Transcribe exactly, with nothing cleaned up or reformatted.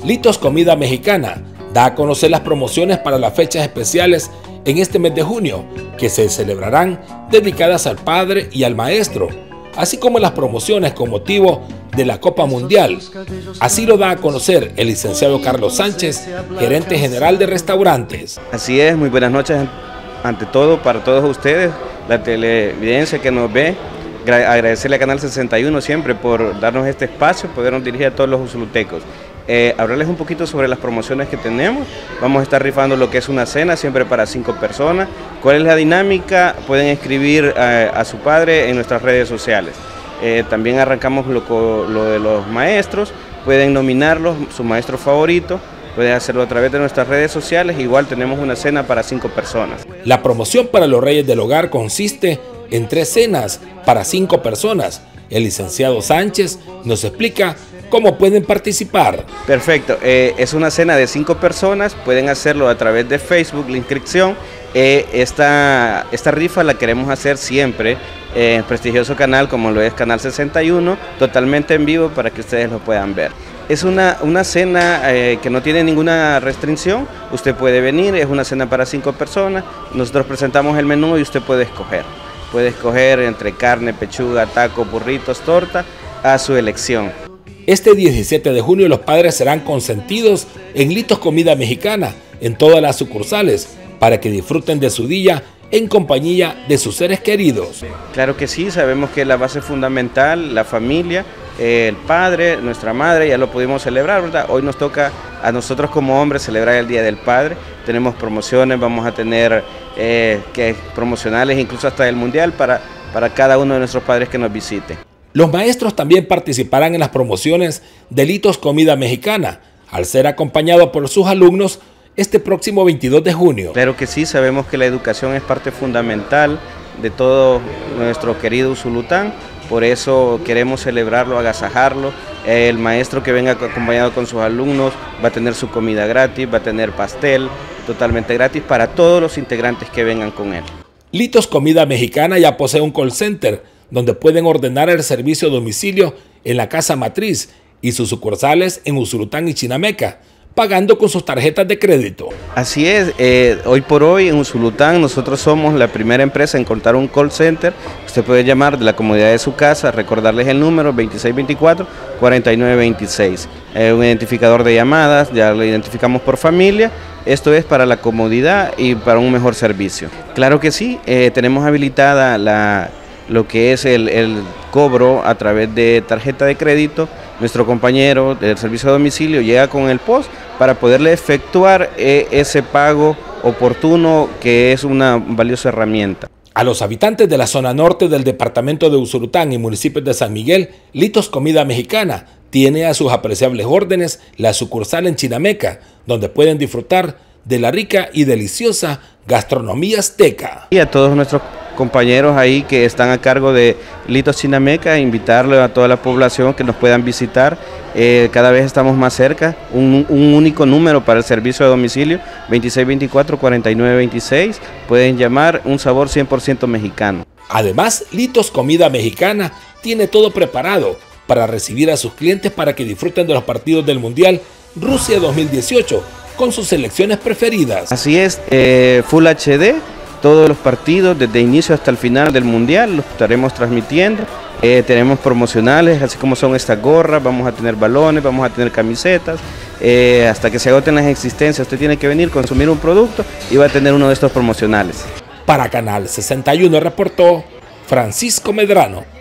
Litos Comida Mexicana da a conocer las promociones para las fechas especiales en este mes de junio, que se celebrarán dedicadas al padre y al maestro, así como las promociones con motivo de la Copa Mundial. Así lo da a conocer el licenciado Carlos Sánchez, gerente general de restaurantes. Así es, muy buenas noches ante todo para todos ustedes, la televidencia que nos ve. Agradecerle a Canal sesenta y uno siempre por darnos este espacio, podernos dirigir a todos los usulutecos. Eh, hablarles un poquito sobre las promociones que tenemos. Vamos a estar rifando lo que es una cena, siempre para cinco personas. ¿Cuál es la dinámica? Pueden escribir a, a su padre en nuestras redes sociales. Eh, también arrancamos lo, lo de los maestros, pueden nominarlos, su maestro favorito, pueden hacerlo a través de nuestras redes sociales. Igual tenemos una cena para cinco personas. La promoción para los Reyes del Hogar consiste en tres cenas para cinco personas. El licenciado Sánchez nos explica cómo pueden participar. Perfecto, eh, es una cena de cinco personas, pueden hacerlo a través de Facebook, la inscripción. Eh, esta, esta rifa la queremos hacer siempre eh, en prestigioso canal como lo es Canal sesenta y uno, totalmente en vivo para que ustedes lo puedan ver. Es una, una cena eh, que no tiene ninguna restricción, usted puede venir, es una cena para cinco personas, nosotros presentamos el menú y usted puede escoger. Puede escoger entre carne, pechuga, taco, burritos, torta, a su elección. Este diecisiete de junio los padres serán consentidos en Litos Comida Mexicana en todas las sucursales para que disfruten de su día en compañía de sus seres queridos. Claro que sí, sabemos que la base fundamental, la familia, eh, el padre, nuestra madre, ya lo pudimos celebrar, ¿verdad? Hoy nos toca a nosotros como hombres celebrar el Día del Padre. Tenemos promociones, vamos a tener eh, que, promocionales incluso hasta el Mundial para, para cada uno de nuestros padres que nos visite. Los maestros también participarán en las promociones de Litos Comida Mexicana, al ser acompañados por sus alumnos este próximo veintidós de junio. Claro que sí, sabemos que la educación es parte fundamental de todo nuestro querido Usulután, por eso queremos celebrarlo, agasajarlo. El maestro que venga acompañado con sus alumnos va a tener su comida gratis, va a tener pastel totalmente gratis para todos los integrantes que vengan con él. Litos Comida Mexicana ya posee un call center donde pueden ordenar el servicio a domicilio en la casa matriz y sus sucursales en Usulután y Chinameca, pagando con sus tarjetas de crédito. Así es, eh, hoy por hoy en Usulután nosotros somos la primera empresa en contar un call center. Usted puede llamar de la comodidad de su casa, recordarles el número veintiséis veinticuatro, cuarenta y nueve veintiséis. Eh, un identificador de llamadas, ya lo identificamos por familia. Esto es para la comodidad y para un mejor servicio. Claro que sí, eh, tenemos habilitada la... lo que es el, el cobro a través de tarjeta de crédito. Nuestro compañero del servicio a domicilio llega con el P O S para poderle efectuar eh, ese pago oportuno, que es una valiosa herramienta. A los habitantes de la zona norte del departamento de Usulután y municipios de San Miguel, Litos Comida Mexicana tiene a sus apreciables órdenes la sucursal en Chinameca, donde pueden disfrutar de la rica y deliciosa gastronomía azteca. Y a todos nuestros compañeros ahí que están a cargo de Litos Chinameca, invitarle a toda la población que nos puedan visitar. Eh, cada vez estamos más cerca, un, un único número para el servicio de domicilio, veintiséis veinticuatro, cuarenta y nueve veintiséis, pueden llamar, un sabor cien por ciento mexicano. Además, Litos Comida Mexicana tiene todo preparado para recibir a sus clientes para que disfruten de los partidos del Mundial Rusia dos mil dieciocho con sus selecciones preferidas. Así es, eh, Full H D. Todos los partidos, desde inicio hasta el final del Mundial, los estaremos transmitiendo. Eh, tenemos promocionales, así como son estas gorras, vamos a tener balones, vamos a tener camisetas. Eh, hasta que se agoten las existencias, usted tiene que venir, consumir un producto y va a tener uno de estos promocionales. Para Canal sesenta y uno reportó Francisco Medrano.